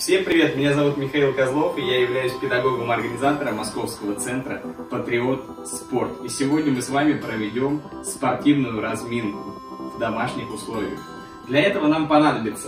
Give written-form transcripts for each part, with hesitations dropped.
Всем привет, меня зовут Михаил Козлов, и я являюсь педагогом-организатором Московского центра Патриот Спорт. И сегодня мы с вами проведем спортивную разминку в домашних условиях. Для этого нам понадобится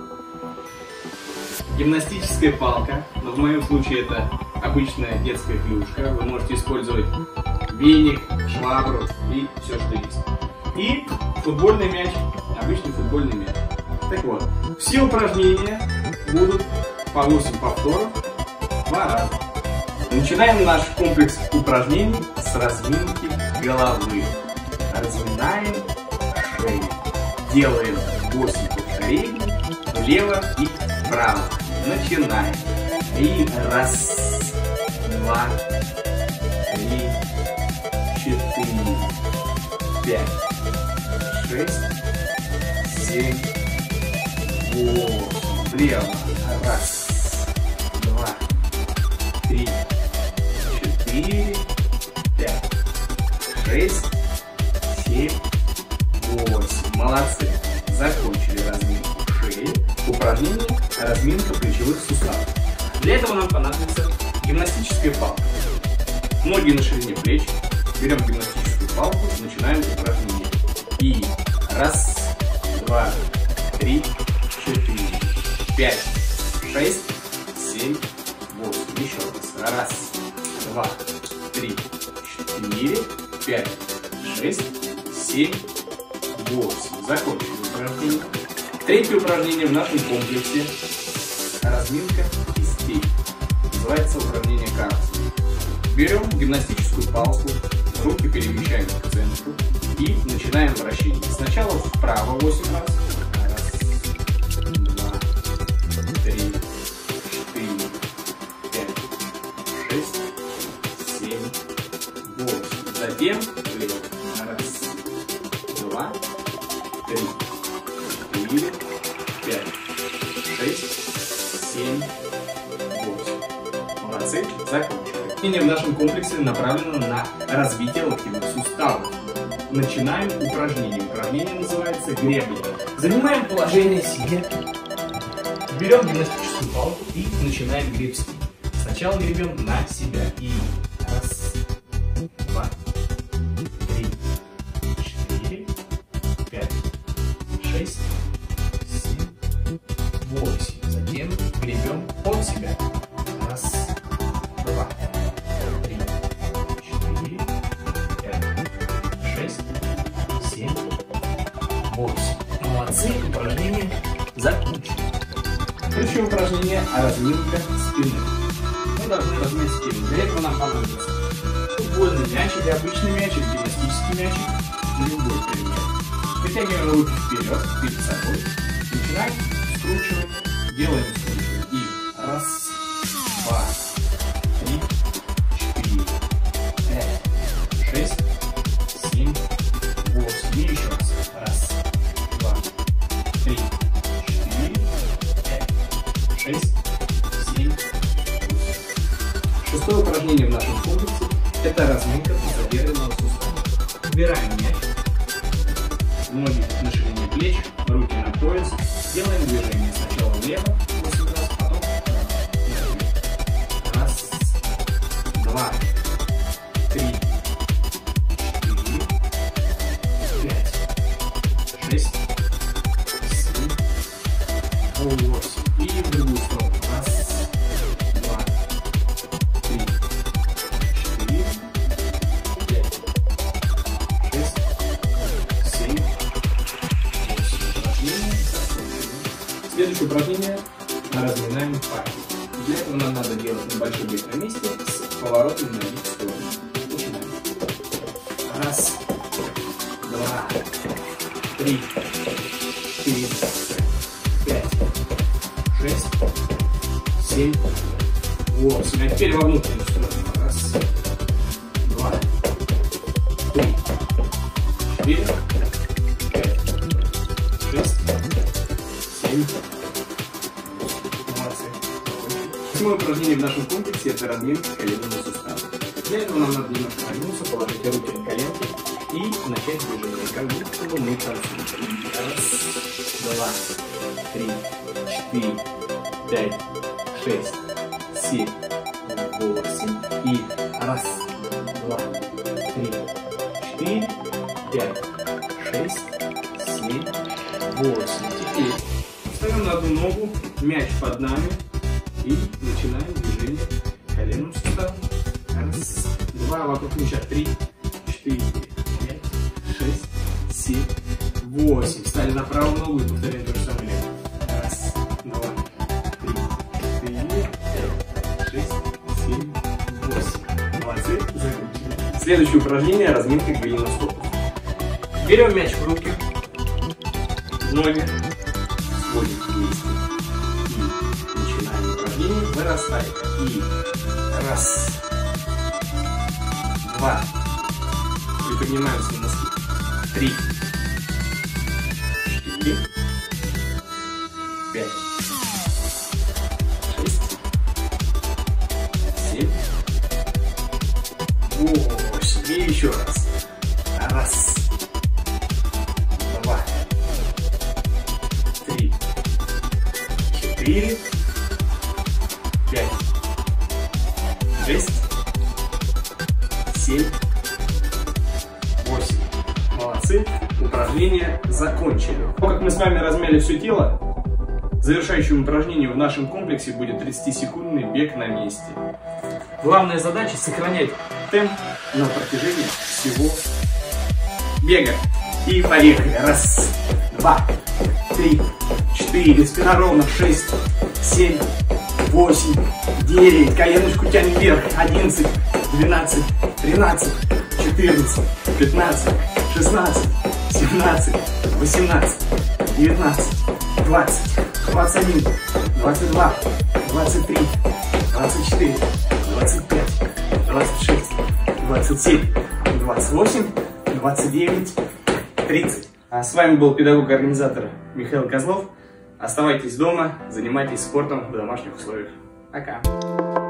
гимнастическая палка, но в моем случае это обычная детская клюшка. Вы можете использовать веник, швабру и все, что есть. И футбольный мяч, обычный футбольный мяч. Так вот, все упражнения будут по 8 повторов 2 раза. Начинаем наш комплекс упражнений с разминки головы. Разминаем шею. Делаем 8 повторений влево и вправо. Начинаем. И раз, два, три, 4, 5, 6, 7, 8. Влево. Раз, два, три, 4, 5, 6, 7, 8. Молодцы. Закончили разминку шеи. Упражнение разминка плечевых суставов. Для этого нам понадобится гимнастическая палка. Ноги на ширине плеч. Берем гимнастическую палку, начинаем упражнение. И раз, два, три, 4, 5, 6, 7, 8. Еще раз. Раз, два, три, 4, 5, 6, 7, 8. Закончили упражнение. Третье упражнение в нашем комплексе — разминка кистей. Называется упражнение Карлсон. Берем гимнастическую палку, руки перемещаем к центру и начинаем вращение. Сначала вправо 8 раз. Раз, два, три, 4, 5, 6, 7, 8. Затем влево. Раз, два, три, 4, 5, 6, 7, 8. Молодцы, закончили. Упражнение в нашем комплексе направлено на развитие локтевых суставов. Начинаем упражнение. Упражнение называется гребля. Занимаем положение себе. Берем гимнастическую палку и начинаем гребсти. Сначала гребем на себя. И раз, два, три, 4, 5, 6, 7, 8. Затем гребем под себя. Раз, два, три, 4, 5, 6, 7, 8. Молодцы, упражнение закончено. Следующее упражнение — разминка спины. Мы должны размять спину. Для этого нам понадобится футбольный мяч или обычный мяч, или гимнастический мячик, любой предмет. Вытягиваем руки вперед, перед собой. Начинаем скручивать. Делаем скручивание. И раз, два, три, 4, 5, 6, 7, 8. И еще раз. Раз, два, три, 4, 5, 6, 7, 8. Шестое упражнение в нашем комплексе — это разминка тазобедренного сустава. Убираем мяч. Ноги на ширине плеч, руки на пояс. Делаем движение сначала влево 8 раз, потом вправо. Раз, два, три, 4, 5, 6, 7, 8. И в другую сторону. Раз, два, три, 4, 5, 6, 7, 8. Следующее упражнение — разминаем пальцы. Для этого нам надо делать небольшой бег на месте с поворотом ноги в сторону. Начинаем. Раз, два, три, 4, 5, 6, 7, 8. А теперь во внутреннюю сторону. Раз, два, три, 4, 5, 6, 7. Молодцы. Восьмое упражнение в нашем комплексе — это разминка коленного сустава. Для этого нам надо немножко нагнуться, положить руки на коленки и начать движение, как будто бы мы танцуем. Раз, два, три, 4, 5, 6, 7, 8. И раз, два, три, 4, 5, 6, 7, 8. Теперь ставим на одну ногу, мяч под нами и начинаем движение коленным суставом. Раз, два, вокруг мяча. 3, 4, 5, 6, 7, 8. Встали на правую ногу и повторяем то же самое лево. Раз, два, три, 4, 5, 6, 7, 8. Молодцы, закончили. Следующее упражнение — разминка голеностопов. Берем мяч в руки, ноги сводим вместе и начинаем упражнение вырастайка. И раз, два, приподнимаемся на носки. 3, 4, 5, 6, 7, 8. И еще раз. Раз, два, 3, 4, 5, 6, 7, 8. Молодцы. Упражнение закончили. Как мы с вами размяли все тело, завершающим упражнением в нашем комплексе будет 30-секундный бег на месте. Главная задача — сохранять темп на протяжении всего бега. И поехали. Раз, два, 3, 4, спина ровно. 6, 7, 8, 9. Коленочку тянем вверх. 11, 12, 13, 14, 15, 16, 17, 18, 19, 20, 21, 22, 23, 24, 25, 26, 27, 28, 29, 30. А с вами был педагог-организатор Михаил Козлов. Оставайтесь дома, занимайтесь спортом в домашних условиях. Пока!